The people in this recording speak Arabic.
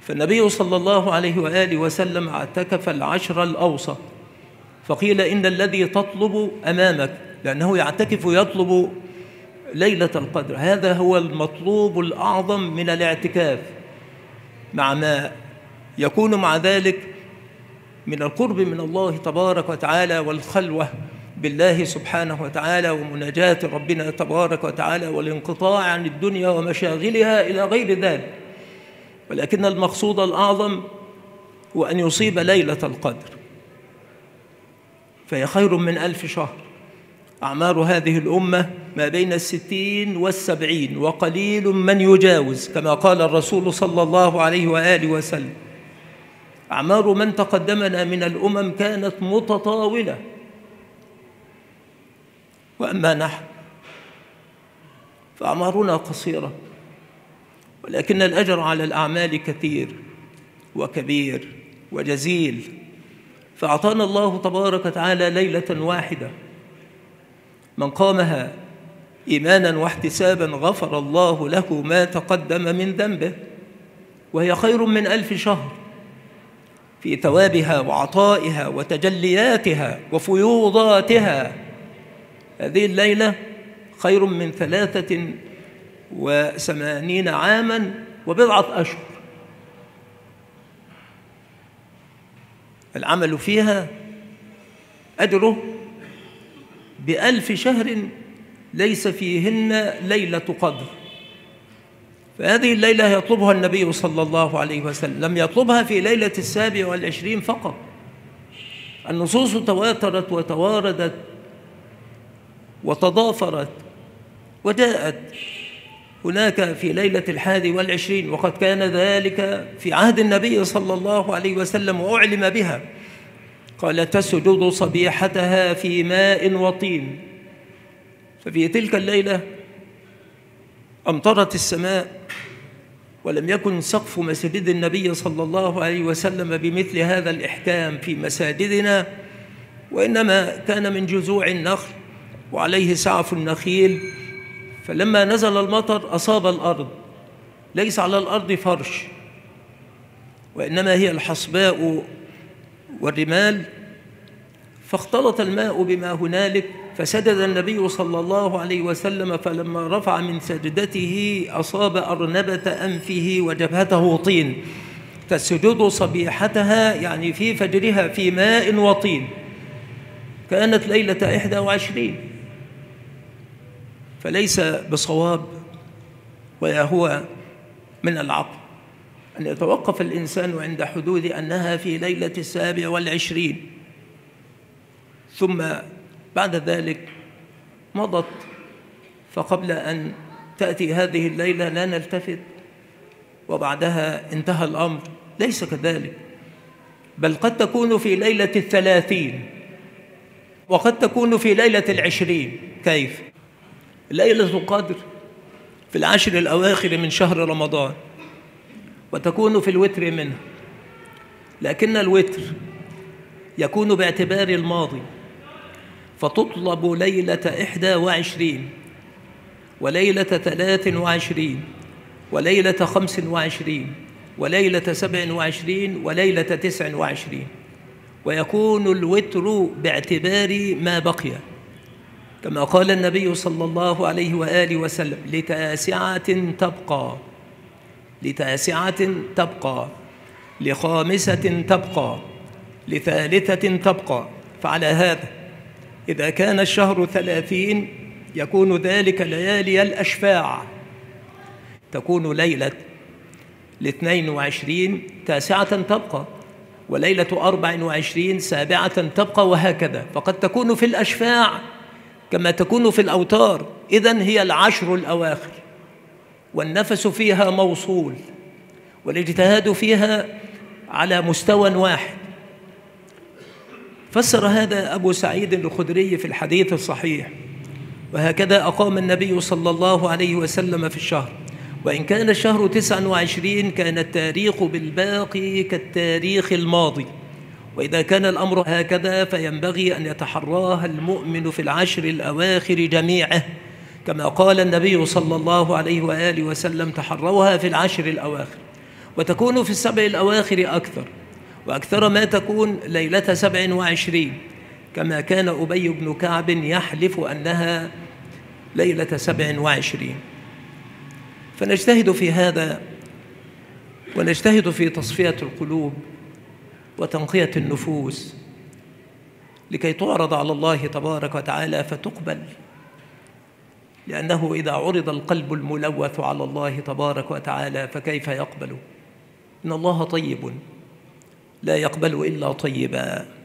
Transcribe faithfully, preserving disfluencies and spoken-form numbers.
فالنبي صلى الله عليه وآله وسلم اعتكف العشر الأوسط، فقيل إن الذي تطلب أمامك، لأنه يعتكف يطلب ليلة القدر، هذا هو المطلوب الأعظم من الاعتكاف، مع ما يكون مع ذلك من القرب من الله تبارك وتعالى والخلوة بالله سبحانه وتعالى ومناجاة ربنا تبارك وتعالى والانقطاع عن الدنيا ومشاغلها إلى غير ذلك. ولكن المقصود الأعظم هو أن يصيب ليلة القدر، فهي خير من ألف شهر. أعمار هذه الأمة ما بين الستين والسبعين، وقليل من يجاوز، كما قال الرسول صلى الله عليه وآله وسلم: أعمار من تقدمنا من الأمم كانت متطاولة، وأما نحن فأعمارنا قصيرة، ولكن الأجر على الأعمال كثير وكبير وجزيل. فأعطانا الله تبارك وتعالى ليلة واحدة من قامها إيمانا واحتسابا غفر الله له ما تقدم من ذنبه، وهي خير من ألف شهر في ثوابها وعطائها وتجلياتها وفيوضاتها. هذه الليلة خير من ثلاثة وثمانين عاما وبضعة أشهر. العمل فيها أجره بألف شهر ليس فيهن ليلة قدر. فهذه الليلة يطلبها النبي صلى الله عليه وسلم، لم يطلبها في ليلة السابع والعشرين فقط. النصوص تواترت وتواردت وتضافرت وجاءت هناك في ليلة الحادي والعشرين، وقد كان ذلك في عهد النبي صلى الله عليه وسلم وأعلم بها. قال: تسجد صبيحتها في ماء وطين. ففي تلك الليلة أمطرت السماء، ولم يكن سقف مسجد النبي صلى الله عليه وسلم بمثل هذا الإحكام في مساجدنا، وإنما كان من جذوع النخل وعليه سعف النخيل. فلما نزل المطر أصاب الأرض، ليس على الأرض فرش، وإنما هي الحصباء والرمال، فاختلط الماء بما هنالك، فسجد النبي صلى الله عليه وسلم، فلما رفع من سجدته أصاب أرنبة أنفه وجبهته طين. فالسجود صبيحتها يعني في فجرها في ماء وطين. كانت ليلة إحدى وعشرين، فليس بصواب ولا هو من العقل أن يتوقف الإنسان عند حدود أنها في ليلة السابع والعشرين، ثم بعد ذلك مضت، فقبل أن تأتي هذه الليلة لا نلتفت، وبعدها انتهى الأمر. ليس كذلك، بل قد تكون في ليلة الثلاثين، وقد تكون في ليلة العشرين. كيف؟ ليلة القدر في العشر الأواخر من شهر رمضان، وتكون في الوتر منه، لكن الوتر يكون باعتبار الماضي، فتطلب ليلة إحدى وعشرين وليلة ثلاث وعشرين وليلة خمس وعشرين وليلة سبع وعشرين وليلة تسع وعشرين، ويكون الوتر باعتبار ما بقي، كما قال النبي صلى الله عليه وآله وسلم: لتاسعة تبقى، لتاسعة تبقى، لخامسة تبقى، لثالثة تبقى. فعلى هذا إذا كان الشهر ثلاثين يكون ذلك ليالي الأشفاع، تكون ليلة الاثنين وعشرين تاسعة تبقى، وليلة أربع وعشرين سابعة تبقى، وهكذا. فقد تكون في الأشفاع كما تكون في الأوتار. إذن هي العشر الأواخر، والنفس فيها موصول، والاجتهاد فيها على مستوى واحد. فسر هذا أبو سعيد الخدري في الحديث الصحيح: وهكذا أقام النبي صلى الله عليه وسلم في الشهر، وإن كان الشهر تسعا وعشرين كان التاريخ بالباقي كالتاريخ الماضي. وإذا كان الأمر هكذا فينبغي أن يتحراها المؤمن في العشر الأواخر جميعه، كما قال النبي صلى الله عليه وآله وسلم: تحروها في العشر الأواخر. وتكون في السبع الأواخر أكثر، وأكثر ما تكون ليلة سبع وعشرين، كما كان أبي بن كعب يحلف أنها ليلة سبع وعشرين. فنجتهد في هذا، ونجتهد في تصفية القلوب وتنقية النفوس لكي تعرض على الله تبارك وتعالى فتقبل، لأنه إذا عرض القلب الملوث على الله تبارك وتعالى فكيف يقبل؟ إن الله طيب لا يقبل إلا طيبا.